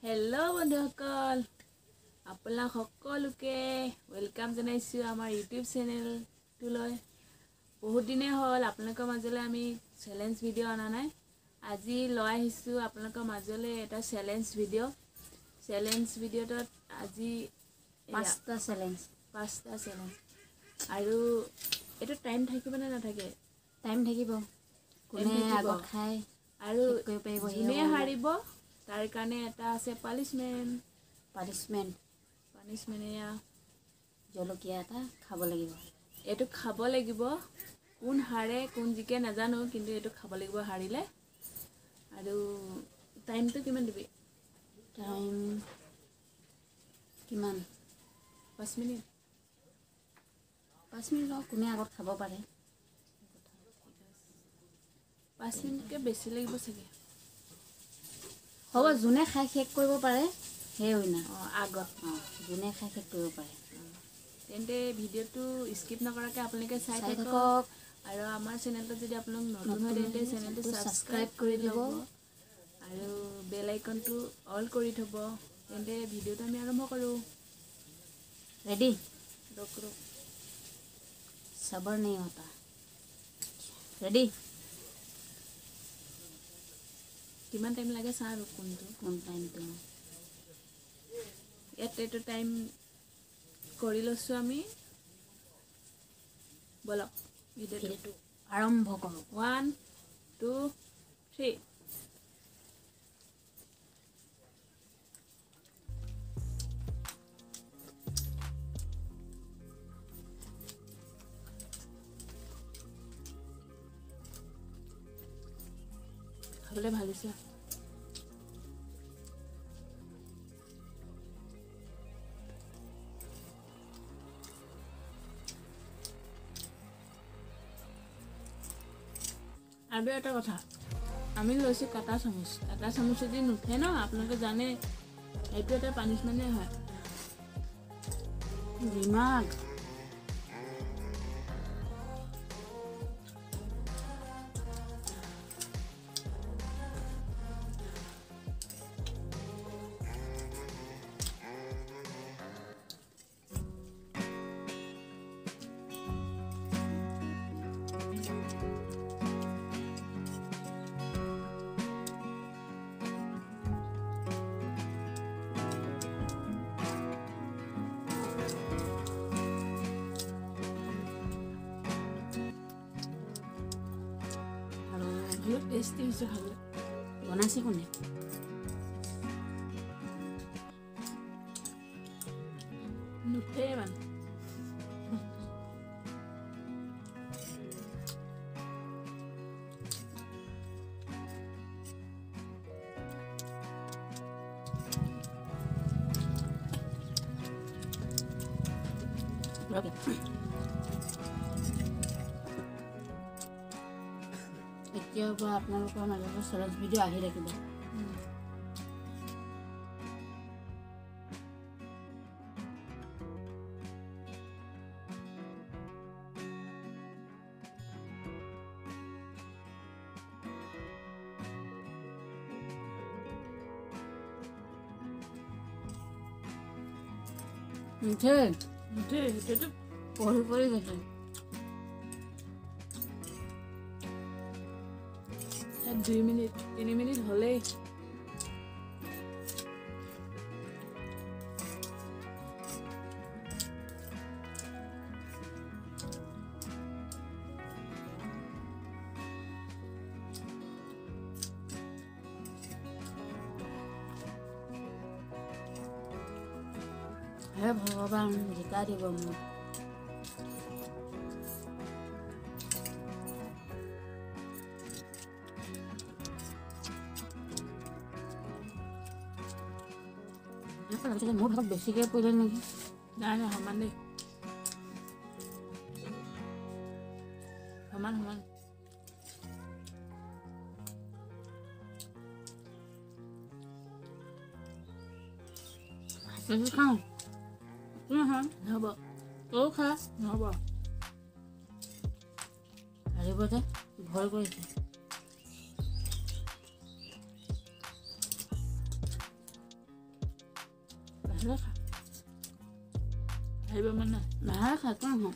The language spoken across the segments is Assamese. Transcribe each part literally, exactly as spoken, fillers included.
Hello বন্ধুসকল আপোনাক সকলোকে ওয়েলকাম জনাইছো আমাৰ ইউটিউব চেনেল তুলৈ বহুত দিনে হল আপোনালোকৰ মাজলৈ আমি চ্যালেঞ্জ ভিডিও আনা নাই আজি লৈ আহিছো আপোনালোকৰ মাজলৈ এটা চ্যালেঞ্জ ভিডিও চ্যালেঞ্জ ভিডিওত আজি পাঁচটা চ্যালেঞ্জ পাঁচটা চ্যালেঞ্জ আৰু এটা টাইম থাকিব না নাথাকে টাইম থাকিব কোনে আগত খায় আৰু যোনে হাৰিব তাৰ কাৰণে এটা আছে পানিশমেন্ট পানিশমেন্ট পানিশমেন্ট এয়া জলকীয়া এটা খাব লাগিব এটো খাব লাগিব কোন হাৰে কোন জিকে নাজানো কিন্তু এটো খাব লাগিব হাৰিলে আৰু টাইমটো কিমান দিবি টাইম কিমান পাঁচ মিনিট পাঁচ মিনিট কোনে আগত খাব পাৰে পাঁচ মিনিটকে বেছি লাগিব চাগে হ'ব যোনে খাই শেষ কৰিব পাৰে হে হইনা আগত যোনে খাই শেষ কৰিব পাৰে তেন্তে ভিডিওটো স্কিপ নকৰাকে আপোনালোকে চাই থাকক আৰু আমাৰ চেনেলটো যদি আপোনালোক নতুন হয় তেন্তে চেনেলটো সাবস্ক্ৰাইব কৰি দিব আৰু বেল আইকনটো অল কৰি থব তেন্তে ভিডিওটো আমি আৰম্ভ কৰো ৰেডি ৰক ৰক सबर नहीं होता रेडी किमान टाइम लगे सार कोनটো কোন টাইম তো এতে তো টাইম কৰি লছো আমি বলক ভিডিওটো আৰম্ভ কৰো one two three খাবলে ভাল হৈছে আৰু এটা কথা আমি লৈছো কাটা চামুচ কাটা চামুচ যদি নুঠে ন আপোনালোকে জানে এইটো এটা পানিশমেন্টে হয় দিমাগ বহুত টেস্টি হৈছে খাবলৈ বনাইছে কোনে নুঠে মানে এতিয়া পৰা আপোনালোকৰ মাজত চ্যালেঞ্জ ভিডিও আহি থাকিব নুঠে নুঠে সেইটোতো পঢ়ি পঢ়ি গৈছে দুই মিনিট তিনি মিনিট হলেই হে ভগৱান জিকা দিব মোক মোৰ ভাগত বেছিকৈ পৰিলে নেকি নাই নাই সমান দেই সমান সমান বেছি খাওঁ নহয় নহ'ব তইও খা নহ'ব হাৰিব যে ভয় কৰিছে লাহে খা আহিব মানে লাহে খা কোন হ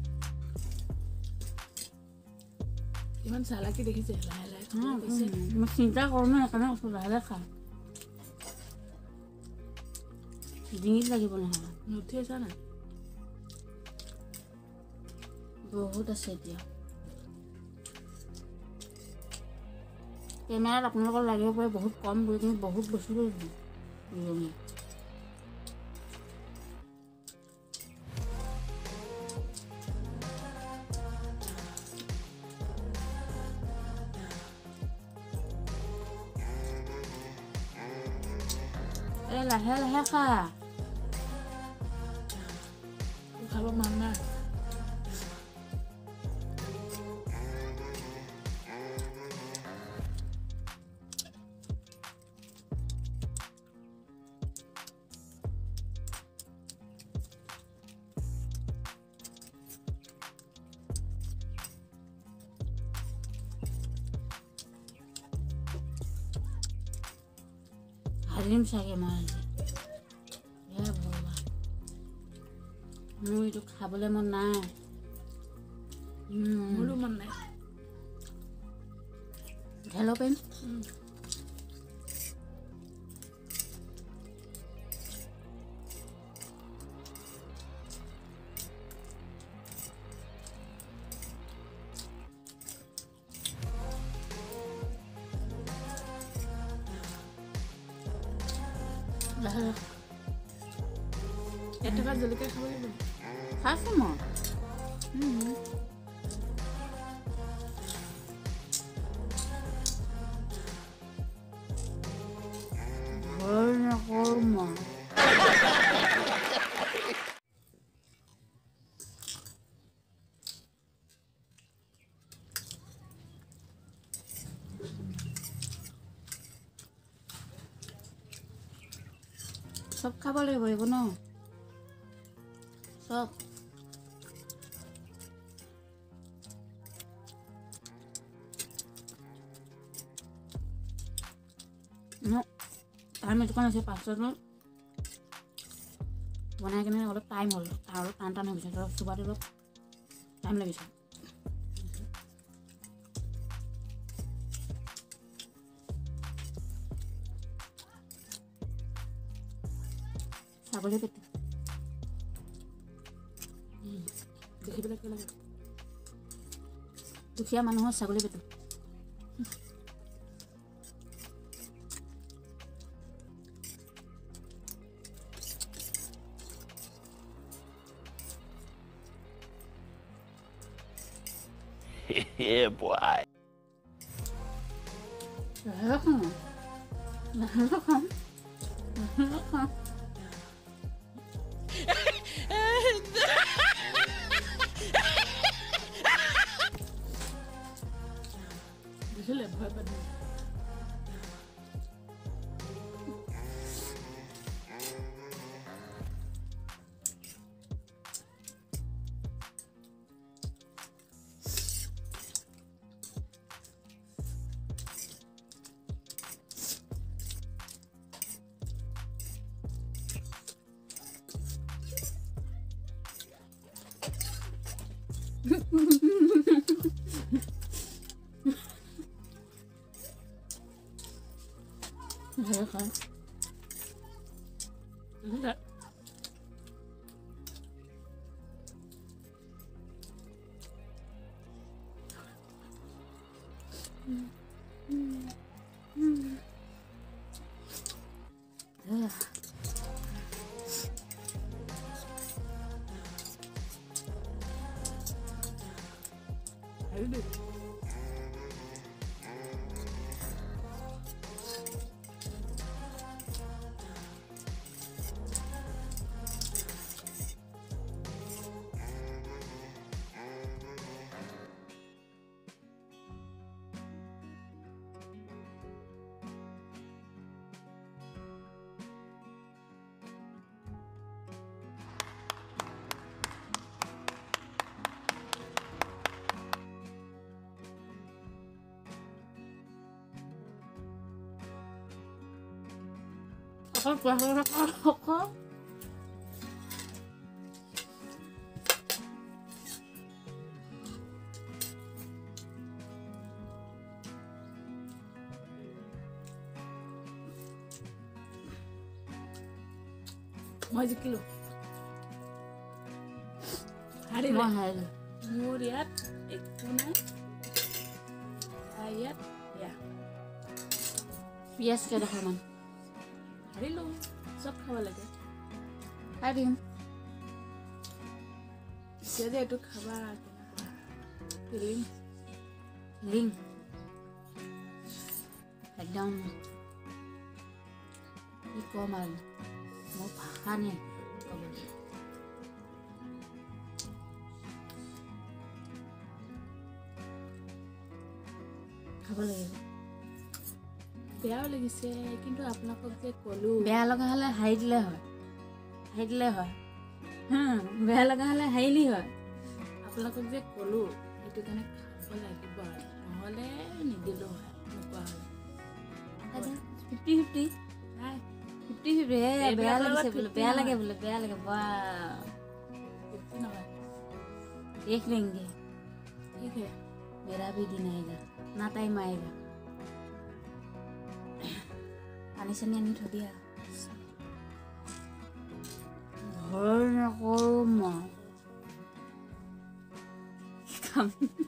ইমান চালাকি দেখিছে লাহে লাহে খাবলৈ কৈছে মই চিন্তা কৰোঁ ন সেইকাৰণে কৈছোঁ লাহে লাহে খা ডিঙিত লাগিব নহয় নুঠি আছা নাই বহুত আছে এতিয়া কেমেৰাত আপোনালোকৰ লাগিব পাৰে বহুত কম বুলি কিন্তু বহুত বস্তু লৈছোঁ এ লাহে লাহে খা খাব মন নাই হাৰিম চাগে মই আজি হে ভগৱান মোৰ এইটো খাবলৈ মন নাই মোৰো মন নাই ঢেলো পাৰিম এটকা জলকীয়া খাব লাগিব খাইছোঁ মই ভয় নকৰোঁ মই চব খাব লাগিব এইবোৰ ন চব টাইম এইটো কাৰণে আছে পাছত বনাই কিনে অলপ টাইম হ'ল আৰু অলপ টান টান হৈ গৈছে অলপ চুবাটো অলপ টাইম লাগিছে ছাগলী পেটু দেখিবলৈ কি লাগে দুখীয়া মানুহৰ ছাগলী পেটু Yeah, boy. Welcome. Welcome. Welcome. দেখিলে ভয় পাবি Welcome. Enggak. Ayo deh. Aku kuah kuah kuah. মই জিকিলো মই হাৰিলো মোৰ ইয়াত একো নাই আৰু ইয়াত এয়া পিঁয়াজ কেইডোখৰমান হাৰিলো চব খাব লাগে খাই দিম এতিয়া যে এইটো খাবা কেনেকুৱা ফিলিং লিং একদম কি ক'ম আৰু মোৰ ভাষা নাই ক'বলৈ খাব লাগিব বেয়াও লাগিছে কিন্তু আপোনালোকক যে ক'লো বেয়া লগা হ'লে হাৰি দিলে হয় হাৰি দিলে হয় বেয়া লগা হ'লে হাৰিলি হয় আপোনালোকক যে ক'লো সেইটো কাৰণে খাব লাগিব আৰু নহ'লে নিদিলোঁ হয় নোপোৱা হ'লে ফিফটি ফিফটি নাই ফিফটি ফিফটি এই বেয়া লাগিছে বোলে বেয়া লাগে বোলে বেয়া লাগে বা ফিফটি নহয় देख लेंगे ठीक है मेरा भी दिन आएगा ना टाइम आएगा पानी सानी आनी थৈ দিয়া ভয় নকৰো মই খাম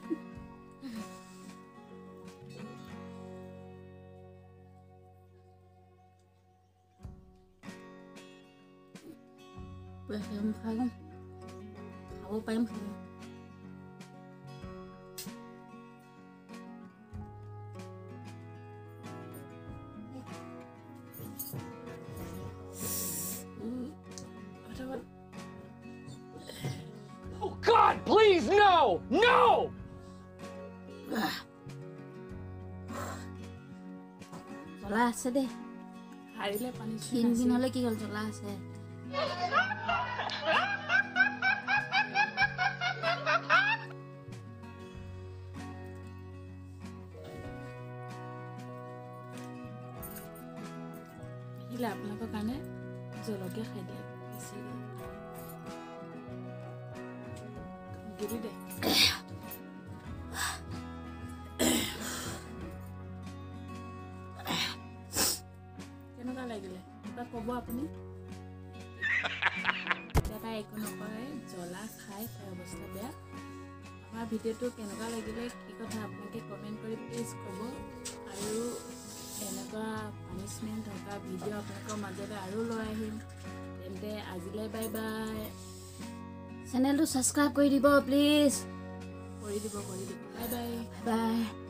খাম খাম খাব পাৰিম খাব God, please, no! No! জ্বলা আছে দে হাৰিলে পানী তিন দিন হ'লে কি হ'ল জ্বলা আছে আহিলে আপোনালোকৰ কাৰণে জলকীয়া খাই দিয়ে বেছি গিৰি দে কেনেকুৱা লাগিলে কিবা ক'ব আপুনি এটা একো নকৰে জ্বলা খাই তাৰ অৱস্থা বেয়া আমাৰ ভিডিঅ'টো কেনেকুৱা লাগিলে কি কথা আপোনালোকে কমেণ্ট কৰি প্লিজ ক'ব আৰু এনেকুৱা পানিছমেণ্ট থকা ভিডিঅ' আপোনালোকৰ মাজতে আৰু লৈ আহিম তেন্তে আজিলৈ বাই বাই চেনেলটো ছাবস্ক্ৰাইব কৰি দিব প্লিজ কৰি দিব কৰি দিব বাই বাই বাই